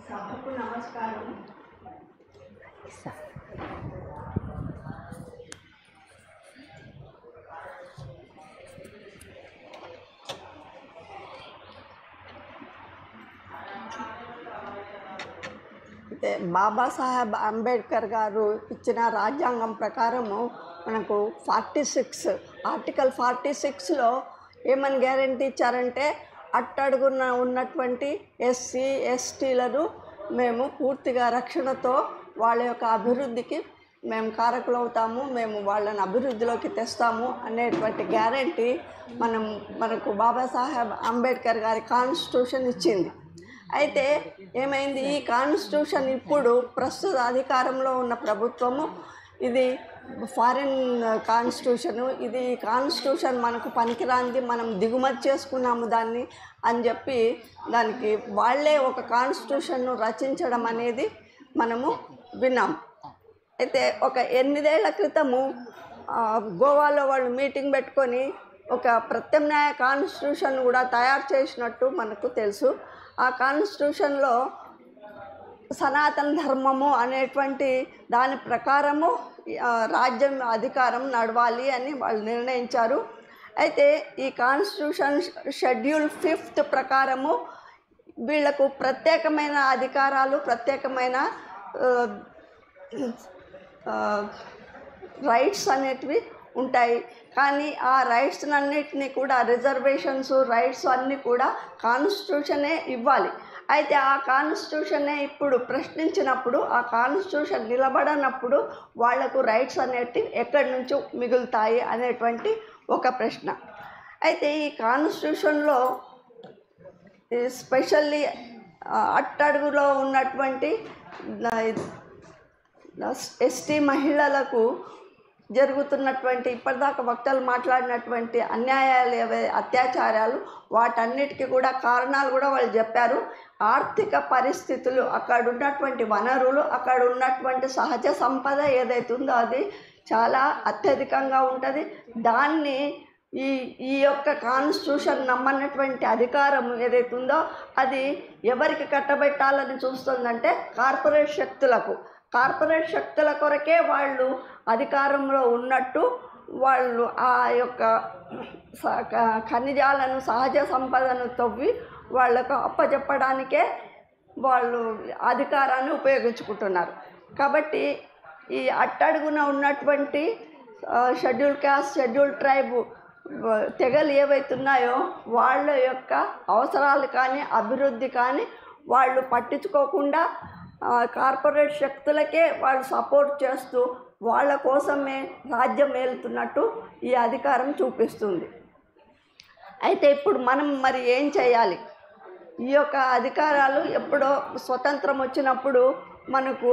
సభకు నమస్కారం. అయితే బాబాసాహెబ్ అంబేద్కర్ గారు ఇచ్చిన రాజ్యాంగం ప్రకారము మనకు 46 ఆర్టికల్ 46లో ఏమని గ్యారంటీ ఇచ్చారంటే అట్టడుగున ఉన్నటువంటి ఎస్సీ ఎస్టీలను మేము పూర్తిగా రక్షణతో వాళ్ళ యొక్క అభివృద్ధికి మేము కారకులవుతాము, మేము వాళ్ళని అభివృద్ధిలోకి తెస్తాము అనేటువంటి గ్యారంటీ మనకు బాబాసాహెబ్ అంబేద్కర్ గారి కాన్స్టిట్యూషన్ ఇచ్చింది. అయితే ఏమైంది, ఈ కాన్స్టిట్యూషన్ ఇప్పుడు ప్రస్తుత అధికారంలో ఉన్న ప్రభుత్వము ఇది ఫారిన్ కాన్స్టిట్యూషను, ఇది కాన్స్టిట్యూషన్ మనకు పనికిరాంది, మనం దిగుమతి చేసుకున్నాము దాన్ని అని చెప్పి దానికి వాళ్ళే ఒక కాన్స్టిట్యూషన్ను రచించడం అనేది మనము విన్నాం. అయితే ఒక 8 ఏళ్ల క్రితము గోవాలో వాళ్ళు మీటింగ్ పెట్టుకొని ఒక ప్రత్యామ్నాయ కాన్స్టిట్యూషన్ కూడా తయారు చేసినట్టు మనకు తెలుసు. ఆ కాన్స్టిట్యూషన్లో సనాతన ధర్మము అనేటువంటి దాని ప్రకారము రాజ్యం అధికారం నడవాలి అని వాళ్ళు నిర్ణయించారు. అయితే ఈ కాన్స్టిట్యూషన్ షెడ్యూల్ 5 ప్రకారము వీళ్లకు ప్రత్యేకమైన అధికారాలు, ప్రత్యేకమైన రైట్స్ అనేటివి ఉంటాయి. కానీ ఆ రైట్స్ అన్నిటినీ కూడా రిజర్వేషన్స్, రైట్స్ అన్నీ కూడా కాన్స్టిట్యూషనే ఇవ్వాలి. అయితే ఆ కాన్స్టిట్యూషనే ఇప్పుడు ప్రశ్నించినప్పుడు, ఆ కాన్స్టిట్యూషన్ నిలబడనప్పుడు వాళ్లకు రైట్స్ అనేటివి ఎక్కడి నుంచో మిగులుతాయి అనేటువంటి ఒక ప్రశ్న. అయితే ఈ కాన్స్టిట్యూషన్లో స్పెషల్లీ అట్టడుగులో ఉన్నటువంటి ఎస్టీ మహిళలకు జరుగుతున్నటువంటి ఇప్పటిదాకా వక్తలు మాట్లాడినటువంటి అన్యాయాలు, అత్యాచారాలు, వాటన్నిటికీ కూడా కారణాలు కూడా వాళ్ళు చెప్పారు. ఆర్థిక పరిస్థితులు, అక్కడ ఉన్నటువంటి వనరులు, అక్కడ ఉన్నటువంటి సహజ సంపద ఏదైతే ఉందో అది చాలా అత్యధికంగా ఉంటుంది. దాన్ని ఈ యొక్క కాన్స్టిట్యూషన్ నమ్మన్నటువంటి అధికారం ఏదైతే ఉందో అది ఎవరికి కట్టబెట్టాలని చూస్తుందంటే కార్పొరేట్ శక్తుల కొరకే వాళ్ళు అధికారంలో ఉన్నట్టు వాళ్ళు ఆ యొక్క ఖనిజాలను, సహజ సంపదను తవ్వి వాళ్ళకు అప్పచెప్పడానికే వాళ్ళు అధికారాన్ని ఉపయోగించుకుంటున్నారు. కాబట్టి ఈ అట్టడుగున ఉన్నటువంటి షెడ్యూల్ కాస్ట్, షెడ్యూల్ ట్రైబ్ తెగలు ఏవైతున్నాయో వాళ్ళ యొక్క అవసరాలు కానీ, అభివృద్ధి కానీ వాళ్ళు పట్టించుకోకుండా కార్పొరేట్ శక్తులకే వాళ్ళు సపోర్ట్ చేస్తూ వాళ్ళ కోసమే రాజ్యం ఏలుతున్నట్టు ఈ అధికారం చూపిస్తుంది. అయితే ఇప్పుడు మనం మరి ఏం చేయాలి? ఈ యొక్క అధికారాలు ఎప్పుడో స్వతంత్రం వచ్చినప్పుడు మనకు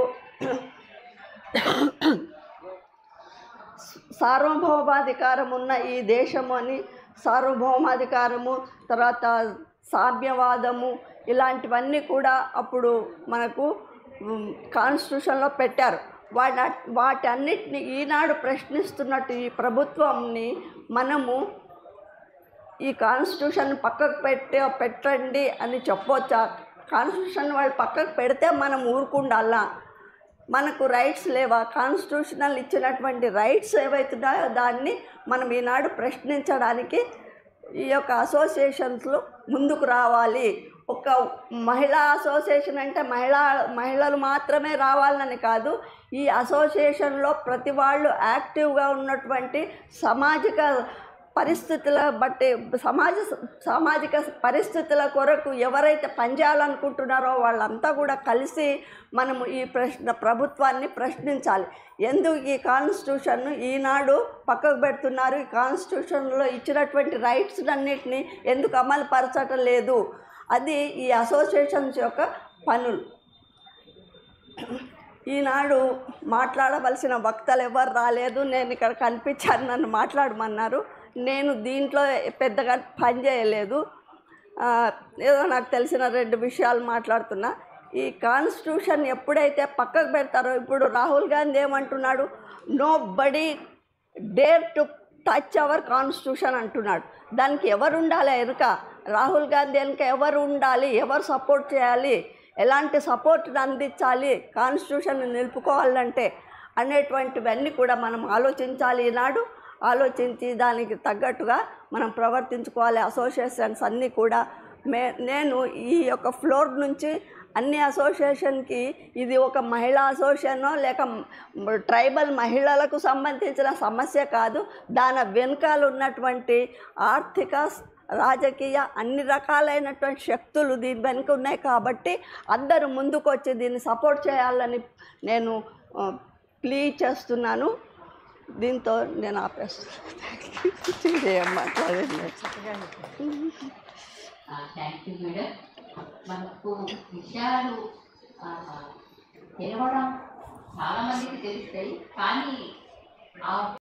సార్వభౌమాధికారం ఉన్న ఈ దేశము అని, సార్వభౌమాధికారము, తర్వాత సామ్యవాదము, ఇలాంటివన్నీ కూడా అప్పుడు మనకు కాన్స్టిట్యూషన్లో పెట్టారు. వాటన్నిటిని ఈనాడు ప్రశ్నిస్తున్నట్టు ఈ ప్రభుత్వంని మనము ఈ కాన్స్టిట్యూషన్ పక్కకు పెట్టండి అని చెప్పొచ్చా? కాన్స్టిట్యూషన్ వాళ్ళు పక్కకు పెడితే మనం ఊరుకుండాలా? మనకు రైట్స్ లేవా? కాన్స్టిట్యూషనల్ ఇచ్చినటువంటి రైట్స్ ఏవైతున్నాయో దాన్ని మనం ఈనాడు ప్రశ్నించడానికి ఈ యొక్క అసోసియేషన్స్లో ముందుకు రావాలి. ఒక మహిళా అసోసియేషన్ అంటే మహిళలు మాత్రమే రావాలని కాదు, ఈ అసోసియేషన్లో ప్రతి వాళ్ళు యాక్టివ్గా ఉన్నటువంటి సామాజిక పరిస్థితుల బట్టి, సామాజిక పరిస్థితుల కొరకు ఎవరైతే పనిచేయాలనుకుంటున్నారో వాళ్ళంతా కూడా కలిసి మనము ఈ ప్రభుత్వాన్ని ప్రశ్నించాలి. ఎందుకు ఈ కాన్స్టిట్యూషన్ను ఈనాడు పక్కకు పెడుతున్నారు? ఈ కాన్స్టిట్యూషన్లో ఇచ్చినటువంటి రైట్స్ అన్నిటినీ ఎందుకు అమలు పరచటం లేదు? అది ఈ అసోసియేషన్స్ యొక్క పనులు. ఈనాడు మాట్లాడవలసిన వక్తలు ఎవరు రాలేదు. నేను ఇక్కడ కనిపించాను, నన్ను మాట్లాడమన్నారు. నేను దీంట్లో పెద్దగా పని చేయలేదు, ఏదో నాకు తెలిసిన 2 విషయాలు మాట్లాడుతున్నా. ఈ కాన్స్టిట్యూషన్ ఎప్పుడైతే పక్కకు పెడతారో, ఇప్పుడు రాహుల్ గాంధీ ఏమంటున్నాడు, nobody dare to touch our constitution అంటున్నాడు. దానికి ఎవరు ఉండాలి ఎనుక? రాహుల్ గాంధీ వెనుక ఎవరు ఉండాలి? ఎవరు సపోర్ట్ చేయాలి? ఎలాంటి సపోర్ట్ని అందించాలి కాన్స్టిట్యూషన్ నిలుపుకోవాలంటే అనేటువంటివన్నీ కూడా మనం ఆలోచించాలి. ఈనాడు ఆలోచించి దానికి తగ్గట్టుగా మనం ప్రవర్తించుకోవాలి. అసోసియేషన్స్ అన్నీ కూడా నేను ఈ యొక్క ఫ్లోర్ నుంచి అన్ని అసోసియేషన్కి ఇది ఒక మహిళా అసోసియేషనో లేక ట్రైబల్ మహిళలకు సంబంధించిన సమస్య కాదు, దాని వెనుకాల ఉన్నటువంటి ఆర్థిక రాజకీయ అన్ని రకాలైనటువంటి శక్తులు దీని వెనుక ఉన్నాయి. కాబట్టి అందరూ ముందుకు వచ్చి దీన్ని సపోర్ట్ చేయాలని నేను ప్లీజ్ చేస్తున్నాను. దీంతో నేను ఆపేస్తున్నాను. Thank you madam. మనకు విషయాలు తెలవడం చాలామందికి తెలుస్తాయి, కానీ